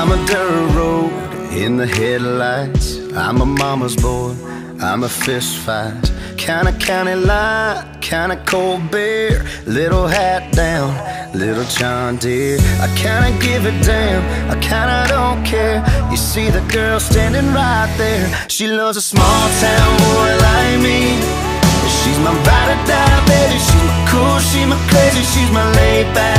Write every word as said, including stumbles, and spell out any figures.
I'm a dirt road in the headlights. I'm a mama's boy, I'm a fist fight. Kinda county line, kinda cold beer. Little hat down, little John Deere. I kinda give a damn, I kinda don't care. You see the girl standing right there. She loves a small town boy like me. She's my ride or die, baby. She's my cool, she's my crazy, she's my laid back